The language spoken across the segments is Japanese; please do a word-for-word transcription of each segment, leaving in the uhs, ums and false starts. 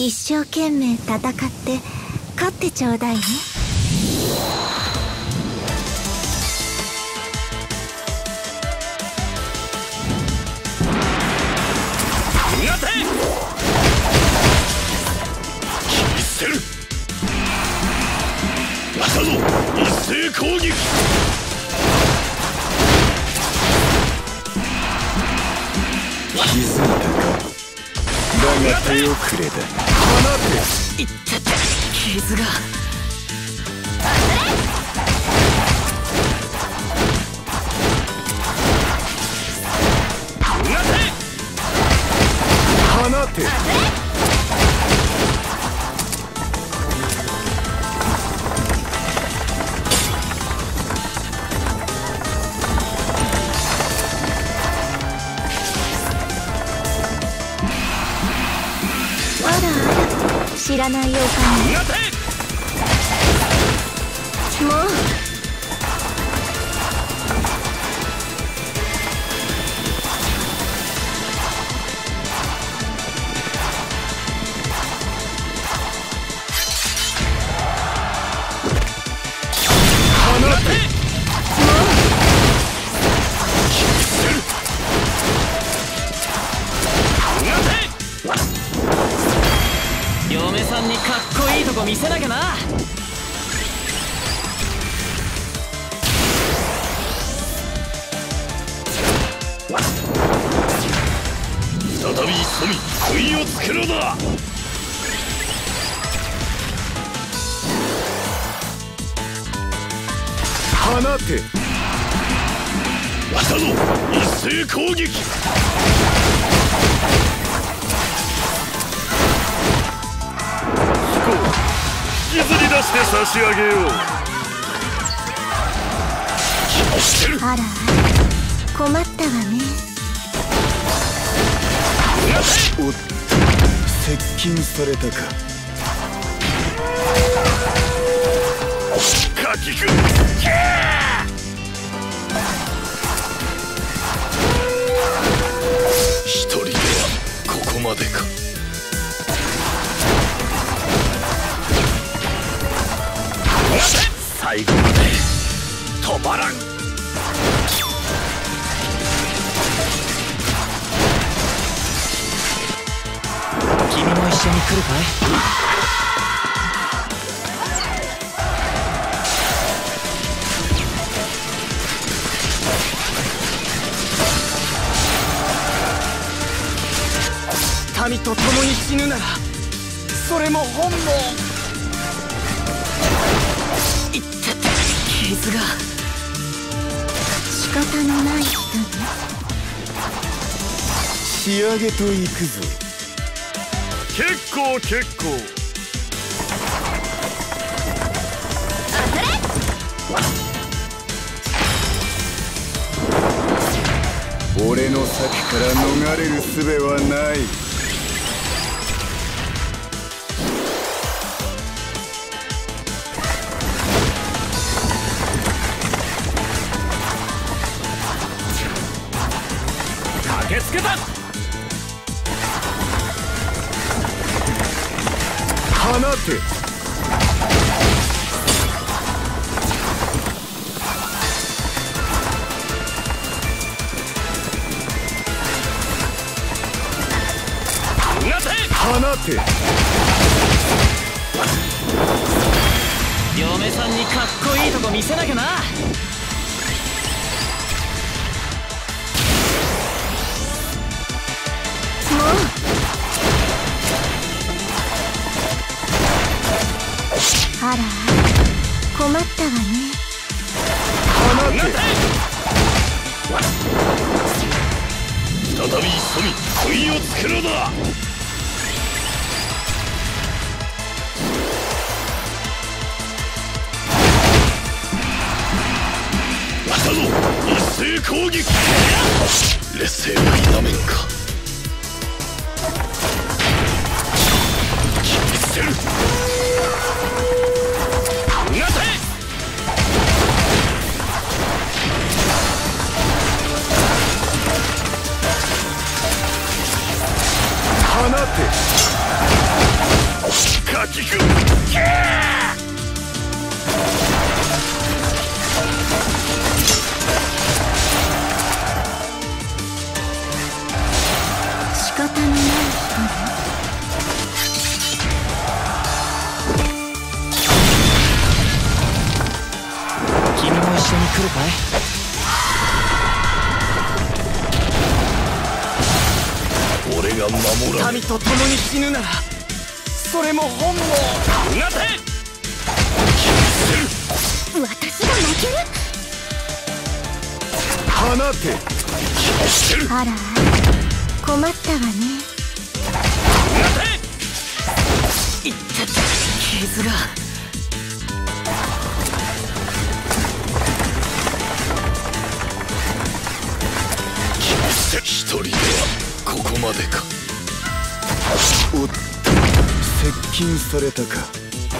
一生懸命戦って勝ってちょうだいね。 切り捨てる。やったぞ、一斉攻撃。 気づいたか。だが手遅れだ。放て。 いってて、傷が。 放て。 知らない予感ね。もう嫁さんにかっこいいとこ見せなきゃな。 再び潜み杭をつけろだ。 放て。 やったぞ、一斉攻撃。引きずり出して差し上げよう。 あら困ったわね。 おっと、接近されたか。 かきく一人ではここまでか。最後まで止まらん。 君も一緒に来るかい？民と共に死ぬならそれも本望。いってて、傷が。 仕方のない人ね。 仕上げといくぞ。 結構結構。 俺の先から逃れる術はない。 駆けつけた。 放て。放て。 嫁さんにかっこいいとこ見せなきゃな。 あら困ったわね。 放て。 再び潜み杭をつけろだ。やったぞ、一斉攻撃。劣勢は否めんか。切り捨てる。 放て。 きくけ仕方のない人ね。 君も一緒に来るかい？ 俺が守ら民と共に死ぬならそれも本望。 待て私が負ける？ 放て。 あら困ったわね。 いった傷が。 一人ではここまでか。 おっと接近されたか。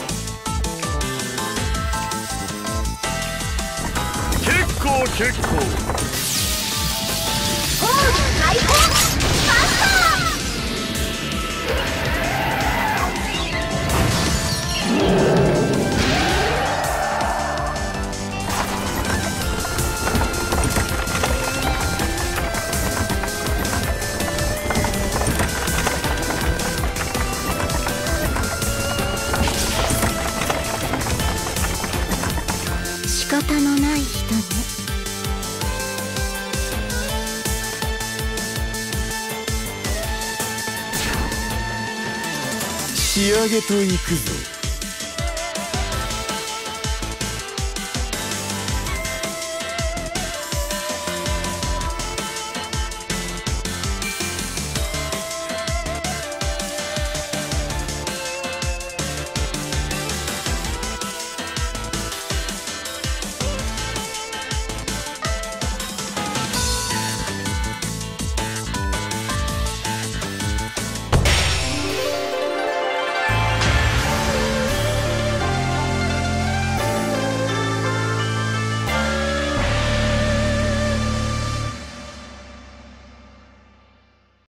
結構結構解放仕方のない人ね。 仕上げといくぞ。